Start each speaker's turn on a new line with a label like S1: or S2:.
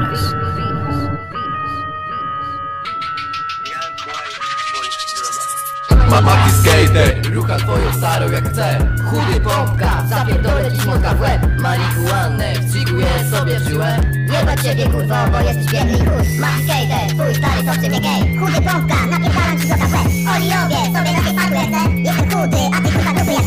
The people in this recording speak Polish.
S1: Maki skater, rucha twoją starą jak chce. Chudy pompka, zapierdolę ci mąka w łeb. Marihuanę wcikuję sobie w żyłę.
S2: Jebać ciebie kurwo, bo jesteś biedny i chuj. Maki skater, twój stary to w czym gej. Chudy pompka, napierdalam ci bloka w łeb. Oli robię sobie na tej padłe chcę. Jestem chudy, a ty kurwa dupy